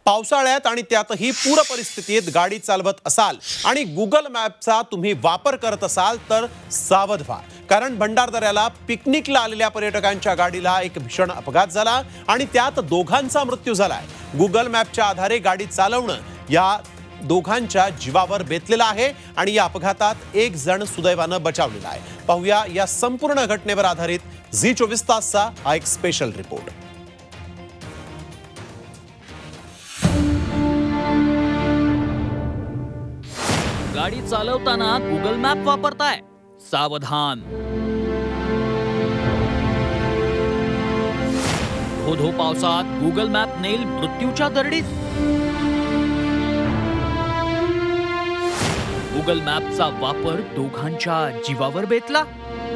पावसाळ्यात आणि त्यातही पूर परिस्थितीत गाडी चालवत असाल आणि गुगल मॅपचा तुम्ही वापर करत असाल तर सावध व्हा, कारण भंडारदऱ्याला पिकनिकला आलेल्या पर्यटकांच्या गाडीला एक भीषण अपघात झाला आणि त्यात दोघांचा मृत्यू झालाय। गुगल मॅपच्या आधारे गाडी चालवणं या दोघांच्या जीवावर बेतलेला आहे आणि या अपघातात एक जण सुदैवानं बचावलेला आहे। पाहूया या संपूर्ण घटनेवर आधारित झी 24 तासचा हा एक स्पेशल रिपोर्ट। गाडी चालवताना गुगल मॅप वापरताय, सावधान। धो पावसात गुगल मॅप नेल मृत्यूच्या दरडीत। गुगल मॅपचा वापर दोघांच्या जीवावर बेतला।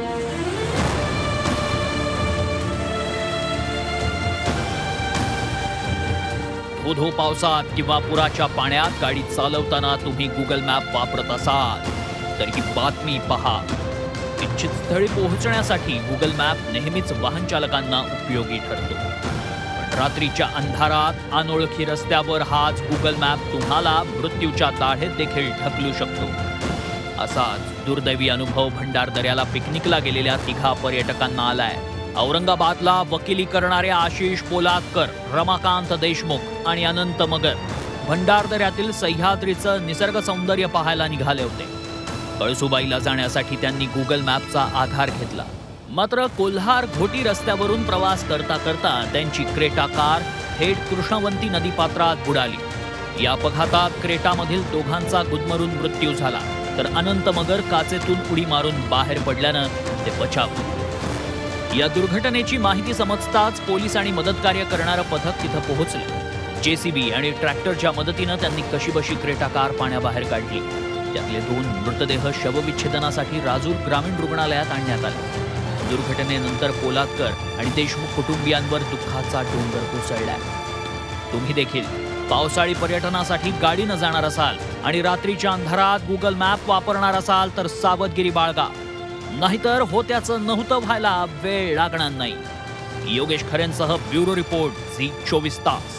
धो पावसात किंवा पुराच्या पाण्यात गाडी चालवताना तुम्ही गुगल मॅप वापरत असाल तर ही बातमी पहा। इच्छित स्थळी पोहोचण्यासाठी गुगल मॅप नेहमीच वाहन चालकांना उपयोगी ठरतो, पण रात्रीच्या अंधारात अनोळखी रस्त्यावर हाच गुगल मॅप तुम्हाला मृत्यूच्या दाढेत देखील ढकलू शकतो। असाच दुर्दैवी अनुभव भंडारदऱ्याला पिकनिकला गेलेल्या 3 पर्यटकांना आलाय। औरंगाबादला वकिली करणारे आशिष पोलादकर, रमाकांत देशमुख आणि अनंत मगर भंडारदऱ्यातील सह्याद्रीचं निसर्ग सौंदर्य पाहायला निघाले होते। कळसुबाईला जाण्यासाठी त्यांनी गुगल मॅपचा आधार घेतला, मात्र कोल्हार घोटी रस्त्यावरून प्रवास करता करता त्यांची क्रेटा कार थेट कृष्णवंती नदीपात्रात बुडाली। या अपघातात क्रेटामधील दोघांचा गुदमरून मृत्यू झाला, तर अनंत मगर काचेतून उडी मारून बाहेर पडल्यानं ते बचावले। या दुर्घटनेची माहिती समजताच पोलीस आणि मदतकार्य करणारं पथक तिथं पोहोचले। जेसीबी आणि ट्रॅक्टरच्या मदतीनं त्यांनी कशीबशी क्रेटा कार पाण्याबाहेर काढली। त्यातले 2 मृतदेह शवविच्छेदनासाठी राजूर ग्रामीण रुग्णालयात आणण्यात आले। दुर्घटनेनंतर पोलादकर आणि देशमुख कुटुंबियांवर दुःखाचा डोंगर कोसळलाय। तुम्ही देखील पावसाळी पर्यटनासाठी गाडीनं जाणार असाल आणि रात्रीच्या अंधारात गुगल मॅप वापरणार असाल तर सावधगिरी बाळगा, नाहीतर होत्याचं नव्हतं व्हायला वेळ लागणार नाही। योगेश खरेंसह ब्युरो रिपोर्ट, झी 24 तास।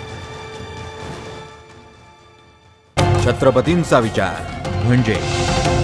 छत्रपतींचा विचार म्हणजे